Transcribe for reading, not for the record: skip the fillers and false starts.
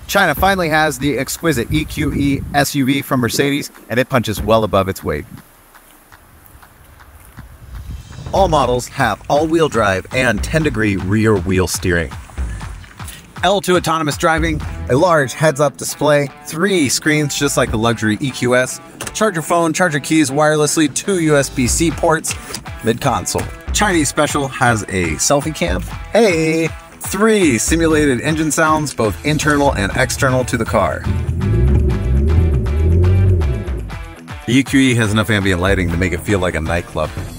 China finally has the exquisite EQE SUV from Mercedes, and it punches well above its weight. All models have all-wheel drive and 10-degree rear wheel steering. L2 autonomous driving, a large heads-up display, 3 screens just like the luxury EQS, charge your phone, charge your keys wirelessly, 2 USB-C ports, mid-console. Chinese Special has a selfie cam, 3 simulated engine sounds, both internal and external to the car. The EQE has enough ambient lighting to make it feel like a nightclub.